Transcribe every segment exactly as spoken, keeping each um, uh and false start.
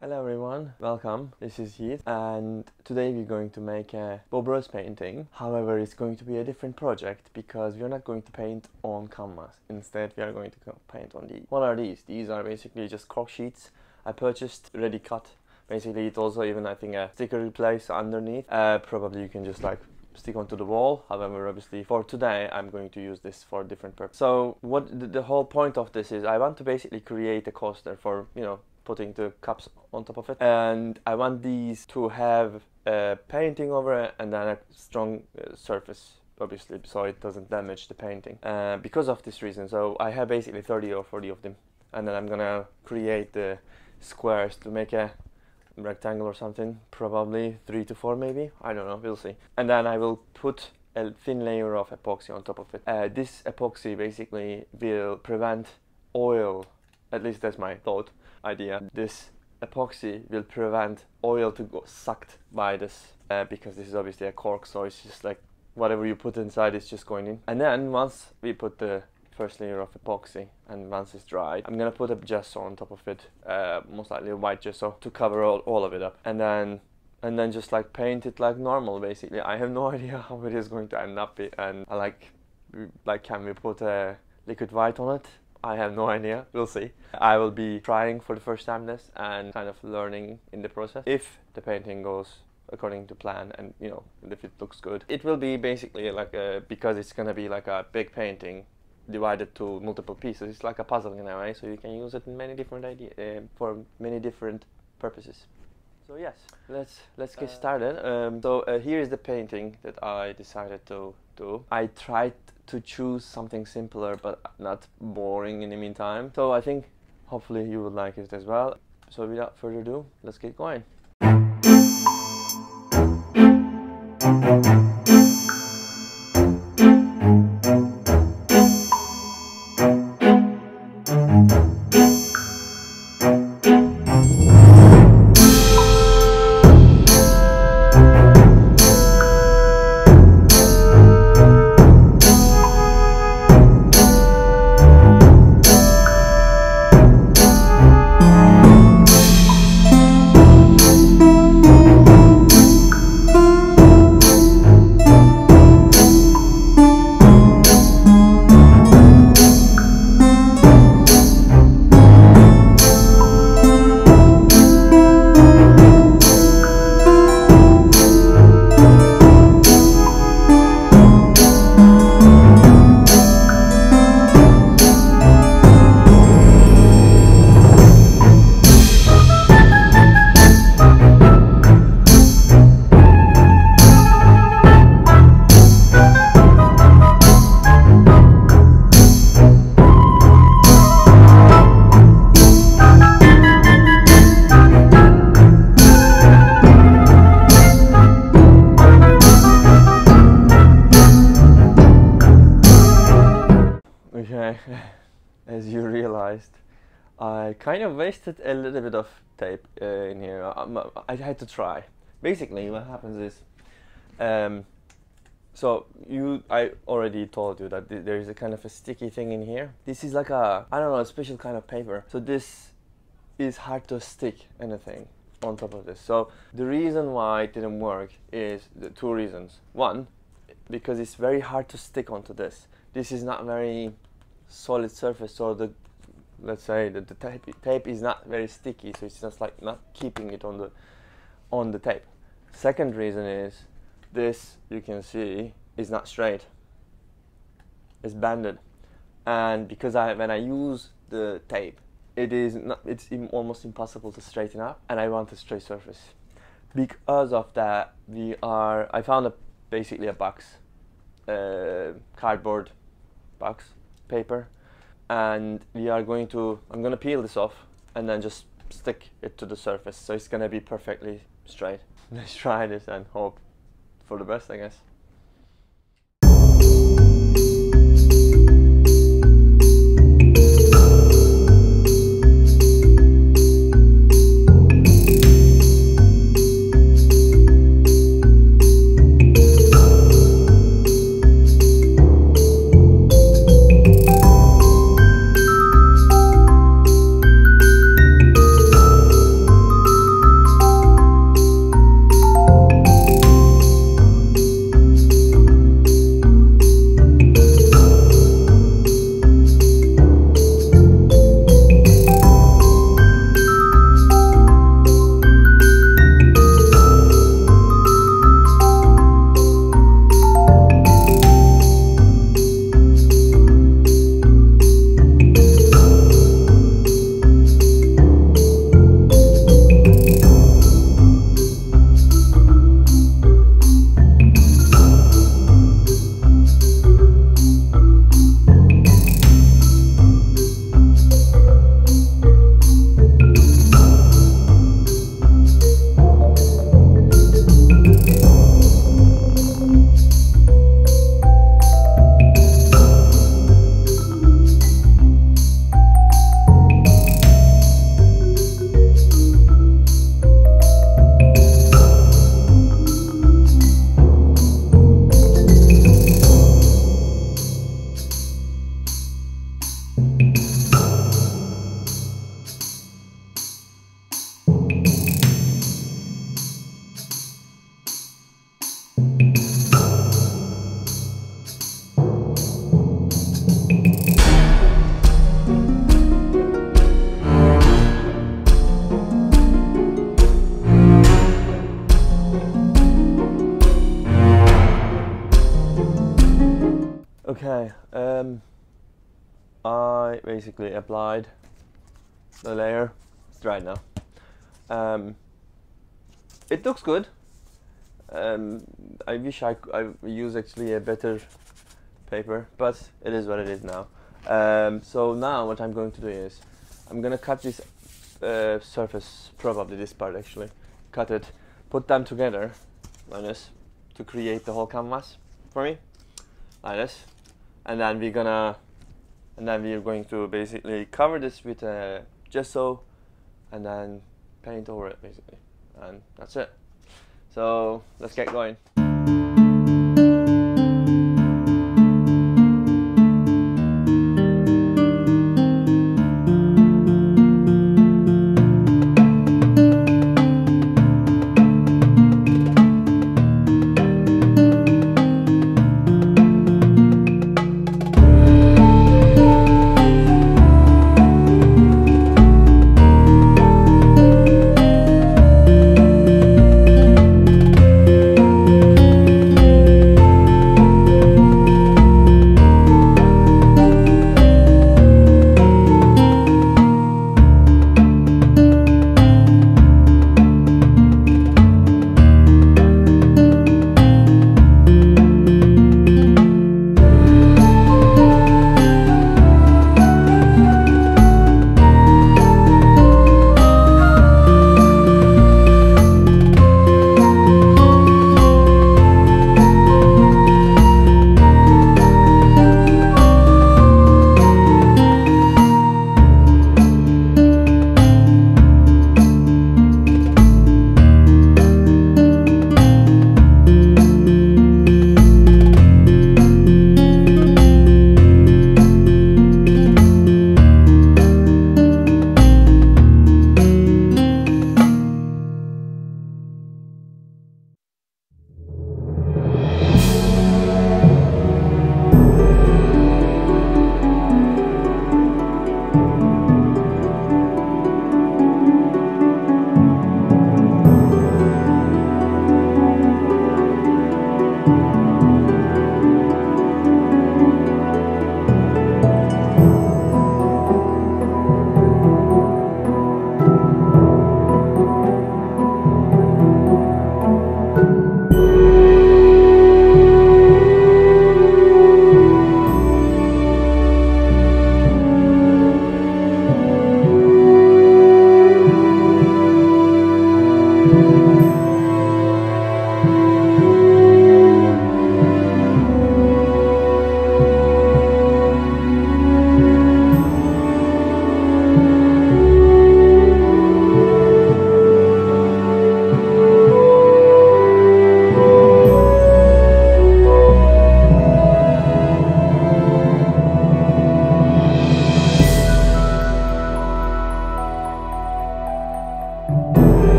Hello everyone, welcome. This is Heath and today we're going to make a Bob Ross painting. However, it's going to be a different project because we're not going to paint on canvas. Instead, we are going to paint on these. What are these? These are basically just Cork sheets. I purchased ready cut. Basically, it also even I think a sticker replace underneath. Uh, probably you can just like stick onto the wall. However, obviously for today I'm going to use this for a different purpose. So what the, the whole point of this is I want to basically create a coaster for, you know, putting the cups on top of it, and I want these to have a painting over it and then a strong uh, surface, obviously, so it doesn't damage the painting, uh, because of this reason. So I have basically thirty or forty of them, and then I'm gonna create the squares to make a rectangle or something, probably three to four maybe, I don't know, we'll see. And then I will put a thin layer of epoxy on top of it. Uh, this epoxy basically will prevent oil, at least that's my thought idea. This epoxy will prevent oil to go sucked by this, uh, because this is obviously a cork, so it's just like whatever you put inside is just going in. And then once we put the first layer of epoxy and once it's dried, I'm gonna put a gesso on top of it, uh, most likely a white gesso, to cover all, all of it up, and then and then just like paint it like normal. Basically, I have no idea how it is going to end up, and I like like can we put a liquid white on it? I have no idea, we'll see. I will be trying for the first time this and kind of learning in the process. If the painting goes according to plan and, you know, if it looks good, it will be basically like a, because it's gonna be like a big painting divided to multiple pieces. It's like a puzzle in a way, so you can use it in many different ideas, uh, for many different purposes. So yes, let's let's get started. Um, so uh, here is the painting that I decided to do. I tried to choose something simpler but not boring in the meantime. So I think hopefully you would like it as well. So without further ado, let's get going. Okay, as you realized, I kind of wasted a little bit of tape uh, in here. I, I had to try. Basically, what happens is, um, so you, I already told you that th there is a kind of a sticky thing in here. This is like a, I don't know, a special kind of paper. So this is hard to stick anything on top of this. So the reason why it didn't work is the two reasons. One, because it's very hard to stick onto this. This is not very solid surface, so the let's say that the tape tape is not very sticky, so it's just like not keeping it on the on the tape. Second reason is this, you can see, is not straight. It's banded, and because I when I use the tape, it is not, it's im almost impossible to straighten up, and I want a straight surface. Because of that, we are I found a basically a box, uh, cardboard box paper, and we are going to I'm gonna peel this off and then just stick it to the surface, so it's gonna be perfectly straight. Let's try this and hope for the best, I guess. Okay, um, I basically applied the layer. It's dried now. Um, it looks good. Um, I wish I, I use actually a better paper, but it is what it is now. Um, so now what I'm going to do is I'm gonna cut this uh, surface, probably this part actually, cut it, put them together like this to create the whole canvas for me, like this, and then we're gonna, and then we're going to basically cover this with a gesso, and then paint over it basically, and that's it. So let's get going.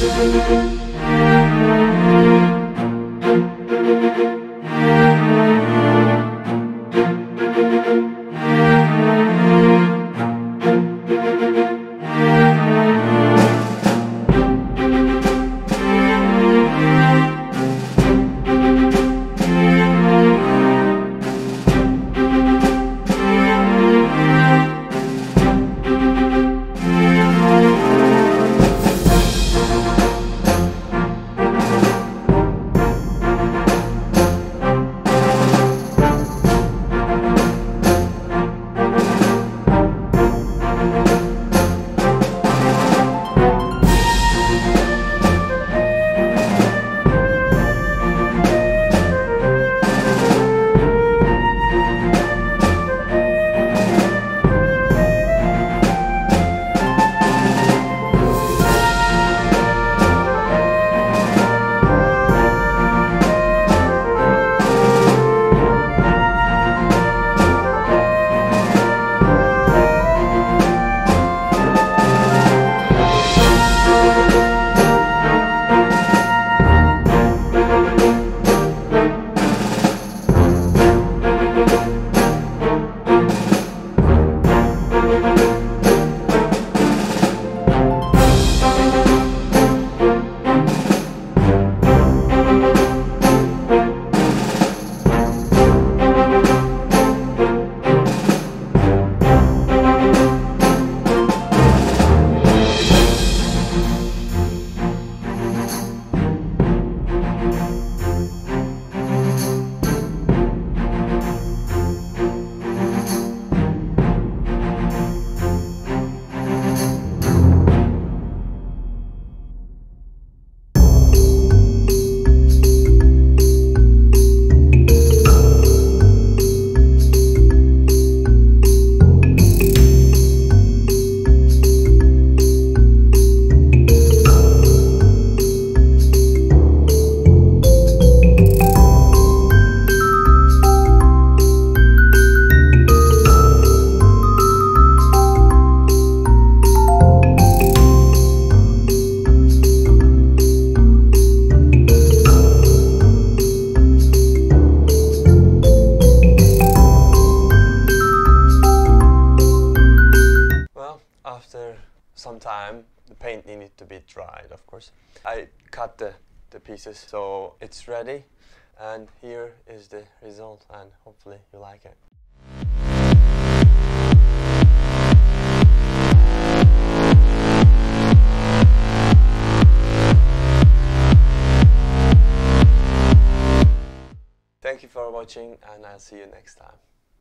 some time. The paint needed to be dried, of course. I cut the, the pieces so it's ready, and here is the result, and hopefully you like it. Thank you for watching, and I'll see you next time.